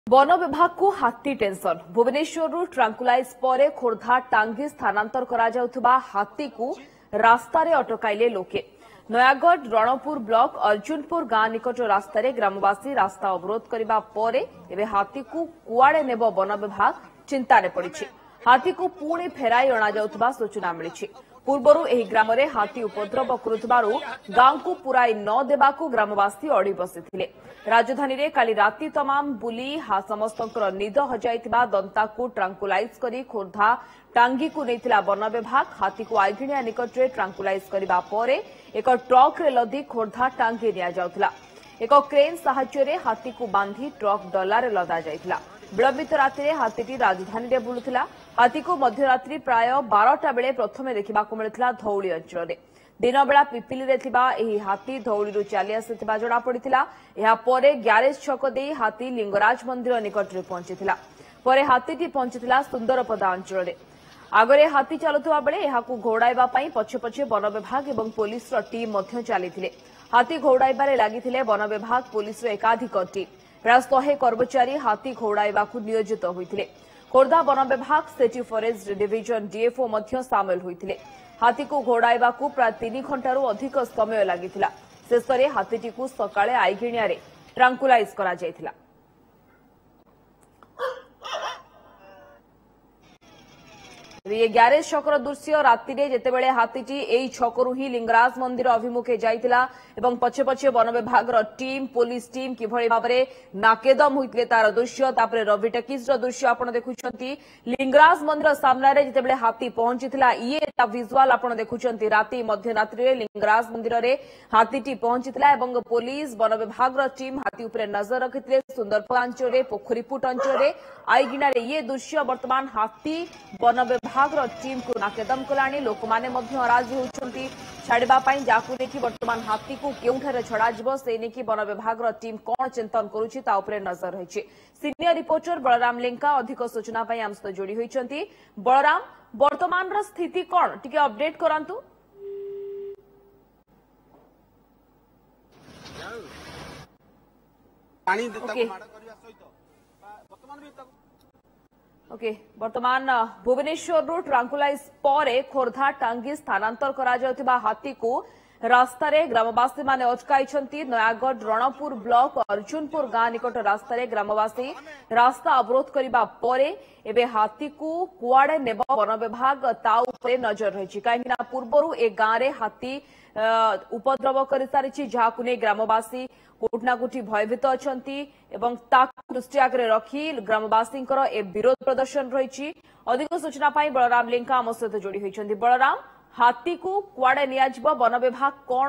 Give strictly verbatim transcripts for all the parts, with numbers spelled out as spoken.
One विभाग को हाथी टेंशन भुवनेश्वर ट्रांकुलाइज पर खोर्धा टांगी स्थानांतर करा जाउथबा हाथी को रास्ता रे अटकाइले लोके नयागढ़ रणपुर ब्लॉक अर्जुनपुर गां निकट रास्ता रे ग्रामवासी रास्ता अवरोध करबा परे एबे हाथी को कुआड़े नेब वन विभाग चिंतारे पड़िछि। हाथी को पुणी फेराई अणा जाउथबा सूचना मिलिछि। पूर्वरु एही ग्राम रे हाथी उपद्रव करुथबारु गांव को पुराई न देबाकू ग्रामवासी अड़ी बसिथिले। राजधानी रे काली राती तमाम बुली हा समस्तंकर निद हजाइथिबा दंता को ट्रांकुलाइज करी खोर्धा टांगी को नेथिला वन विभाग हाथी को आइगिणिया निकट रे ट्रांकुलाइज करबा परे एक ट्रक रे लदी खोर्धा टांगी निया जाउथला। एक क्रेन सहायता रे हाथी को बांधी ट्रक डला रे लदा जाइथिला। विलंबित राति रे हाथीटी राजधानी रे बुलुथिला। हाथी को मध्यरात्रि प्राय बारटा बेले प्रथमे देखिबाकू मिलिथिला धौली अंचल रे। दिन बेला पिपिली रे थिबा एही हाथी धौलीरु चली आसिथिबा जणा पड़िथिला। एहा परे ग्यारेज छक देई हाथी लिंगराज मंदिर निकट रे पहुंचिथिला। परे हाथीटी पहुंचिथिला सुंदरपदा अंचल रे। आगरे हाथी चलुथबा बेले एहाकू घोड़ाइबा पई पछे पछे वन विभाग एवं पुलिस रो टीम मध्य चलीथिले। हाथी घोड़ाइबारे लागिथिले वन विभाग पुलिस रो एकाधिक टीम। प्राय शहे कर्मचारी हाथी घोड़ाइबाकू नियोजित होइथिले। खोर्धा वन विभाग सिटी फॉरेस्ट डिविजन डीएफओ मध्य सामिल होइथिले। हाथी को घोड़ाइबाकू प्राय तीन घंटारू अधिक समय लागिथिला। शेषरे हाथीटी को सकाळे आइगिणिया रे ट्रांकुलाइज करा जायथिला। ये ग्यारेज छकर दृश्य राति रे जेतेबेले हाथीटी एई छकरू ही लिंगराज मंदिर अभिमुखे जाइतिला एवं पछे पछे वन विभाग रो टीम पुलिस टीम किभଳି भाबरे नाकेदम होइतले तार दृश्य तापरे रवि टकीज रो दृश्य आपण देखुछंती। लिंगराज मंदिर सामना रे जेतेबेले हाथी पहुंचितिला ये ता विजुअल आपण देखुछंती। राति मध्य रात्रि रे लिंगराज मंदिर रे हाथीटी पहुंचितिला एवं पुलिस वन विभाग रो टीम हाथी उपरे नजर रखितिले। सुंदरपुर अंचल रे पोखरीपुट अंचल रे आइगिना रे ये दृश्य वर्तमान हाथी वन विभाग टीम को नाकेदम कलानी। लोक माने मध्य अराजी होउछंती छाड़बा पई जाकू देखि वर्तमान हाथी को केउठारे छड़ा जिवो से नेकी वन विभाग टीम कोन चिंतन करूछि ता उपरे नजर रहिछि। सीनियर रिपोर्टर बलराम लेंका अधिक सूचना पई हम सहित जोड़ी होइछंती। बलराम वर्तमान रा स्थिति कोन टिके अपडेट करांतु। पानी देता को माडा करिया सहित वर्तमान भी ओके वर्तमान भुवनेश्वर ट्रांकुलाइज परे खोर्धा टांगी स्थानांतर करा जाउथिबा हाथी को रास्ता रे ग्रामवासी माने अटकाइछंती। नयागढ़ रणपुर ब्लॉक अर्जुनपुर गां निकट रास्ता रे ग्रामवासी रास्ता अवरोध करिबा परे एबे हाथी को कुआड़े नेब वन विभाग ता उपरे नजर रहिछि। काहेकि पूर्वरु ए गां रे हाथी उपद्रव करि सारिछि जाहाकु ने ग्रामवासी कोठना कोठी भयभीत अछंती एवं ताकु दृष्टि आगे रखी ग्रामवासी ए विरोध प्रदर्शन रही। अधिक सूचना पाई बलराम लेंका आम सहित जोड़ी होइछंती। बलराम हाथी को कुआड़े नियाजिबो वन विभाग कोन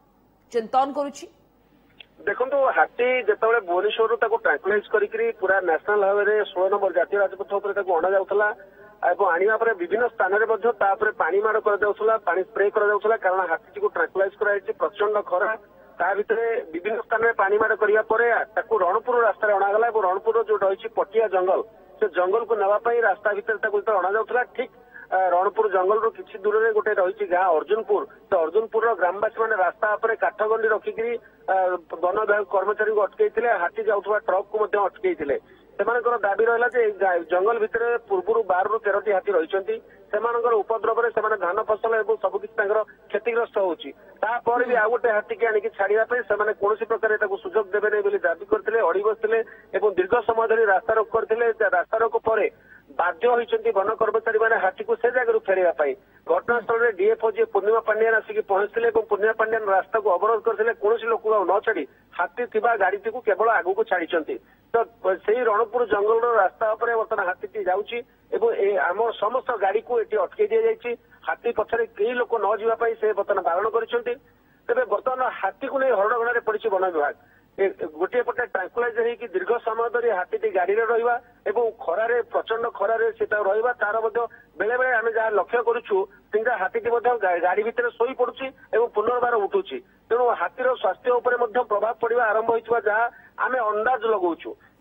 चिंतन करूछि? देखंतु हाथी जेतेबेले भुवनेश्वर ताको ट्रांकुलाइज करिकरी पूरा नेशनल हाईवे रे सोलह नंबर जातीय राजपथ उपरे ताको अणा जाउथला एवं आनिबा परे विभिन्न स्थान रे मध्य ता उपरे पानी मार कर जाउथला पानी स्प्रे कर जाउथला कारण हाथी को ट्रांकुलाइज कराइछि। प्रचंड खरा ता भितरे विभिन्न स्थान में पानी मार करिया परे ताकू रणपुर रास्ता रे अणागला एवं रणपुर जो रही पटिया जंगल से जंगल को नेवा पई रास्ता भितर ताकू तो अणा जाउथला। ठीक रणपुर जंगल रो किछि दूर रे गोटे रही गां अर्जुनपुर तो अर्जुनपुर रो ग्रामवासी माने रास्ता उपरे काठगंडी रखिकरी वन विभाग कर्मचारी को अटकैथिले। हाथी जाउथबा ट्रक को मध्य अटकैथिले। सेमानकर दाबी रहिला जे जंगल भितर पूर्वरु बारह रु तेरह टी हाथी रहिसंती। सेमानकर उपद्रव रे सेमाने धान फसल एवं सब किछि तांकर क्षतिग्रस्त होउची। तापर भी आ गोटे हाथी के आनिक छाड़िया पे सेमाने कोनोसी प्रकार ताको सुजोग देबे नै बोली दाबी करथिले। अड़ी बसथिले एवं दीर्घ समय धरि रास्ता रोक करथिले। रास्ता रोक परे बाध्य होइसंती वन कर्मचारी माने हाथी को से जगह फेरिया पाई। घटनास्थल रे डीएफओ जे पूर्णिमा पांड्यान आसिक पहुंचथिले एवं पूर्णिमा पांड्यान रास्ता को अवरोध करथिले। कोनोसी लोक न छाड़ी हाथी थिबा गाड़ी को केवल आगु को छाड़ीचंती। तो सेही रणपुर जंगल रो रास्ता उपरे वर्तमान हाथीटी जाउची एवं ए आम समस्त गाड़ी को एटी अटके दिया जायछि। हाथी पछरे केही लोक न जीवा पाई से वर्तमान बारण करिसंती। तेबे वर्तमान हाथी को नै हरडगणारे पड़िछि वन विभाग। गोटे पटे ट्रांकुलाइज होइकि दीर्घ समय धरि हाथीटी गाड़ी रे रहिबा एवं खरारे प्रचंड खरारे सेटा रहिबा तार मध्य बेले बेले आमे जा लक्ष्य करूछु तिंगा हाथीटी मध्य गाड़ी भितर सोई पडुछि एवं पुनर्बार उठुछि। तेणु हाथीर स्वास्थ्य उपरे मध्य प्रभाव पड़िबा आरंभ होइछवा जहा आमे अंदाज लगाउछु।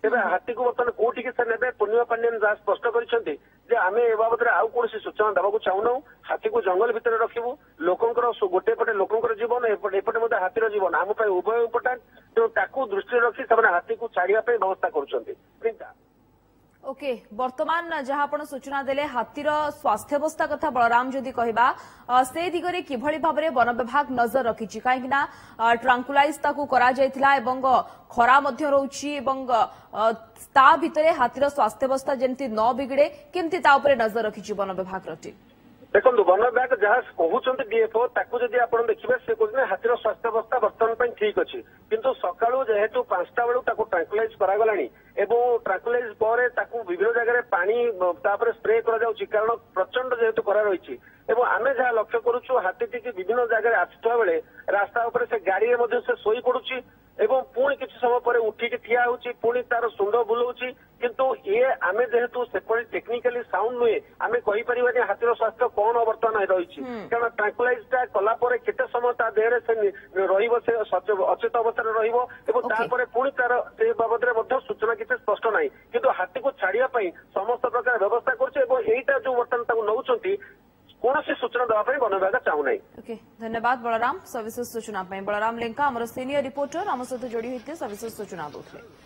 तेज हाथी को बर्तमान कोठी से ने पूर्णिमा पांडियन जहाँ स्पष्ट कर आम ए बाबद आउ कौन सूचना देवाक चाहूना हाथी को जंगल भितर रखू लोकंर गोटे पटे लोकंर जीवन एपटे हाथीर जीवन आम उभय इम्पोर्टाट तेणु दृष्टि रखी से हाथी को छाड़िया व्यवस्था कर ओके वर्तमान जहाँ आपण सूचना देले हाथीर स्वास्थ्यावस्था कथा बलराम जदि कहबा से दिगरे किभଳି भाबरे वन विभाग नजर रखिछि काहेकि ना ट्रांकुलाइज ताकू करा जायतिला एवं खरा मध्य रहउछि एवं ता भितरे हाथीर स्वास्थ्यावस्था जेंति न बिगड़े केमति ता ऊपर नजर रखिछि वन विभाग रटी देखो वन विभाग जहाँ कहते डीएफओ ताकू जदि आपण देखिबे से कहते हाथीर स्वास्थ्यावस्था वर्तमान ठीक अच्छी किंतु सकाळू जेहेतु पांचटा बेलू ताकू ट्रांकुलाइज करागलानी एवं ट्रांकुलाइज पर ताकू विभिन्न जगह पानी तापर स्प्रे करा जाउछि कारण प्रचंड जेहेतु खरा रही एवं आमे जहाँ लक्ष्य करूछु हाथी टी विभिन्न जगह आसुवा बेले रास्ता उपर से गाड़ी में से शोई पड़ुछि एवं पुणी किसी समय पर उठिक ठिया होउछि पुणी तार सुंड बुलाउछि किंतु ये आमे जेहेतु सेपरी टेक्निकली साउंड नुहे आमे कहि परिबा जे हाथीर स्वास्थ्य कौन वर्तमान रही कारण ट्रांकुलाइज टा कला पर केते समय ता देहरे से रहिबो से अचेत अवस्था रहिबो एवं तापर पुणी तार से बाबद रे मध्ये सूचना किते स्पष्ट नाही किंतु हाथी को छाड़िया पई समस्त प्रकार व्यवस्था करछि एवं एटा जो वर्तमान ताकू नउछंती कौन सूचना देवाई वन विभाग चाहूना। ओके धन्यवाद बलराम सविशेष सूचना बलराम लेंका आमर सीनियर रिपोर्टर आम सहित जोड़ी होते सविशेष सूचना दूसरे।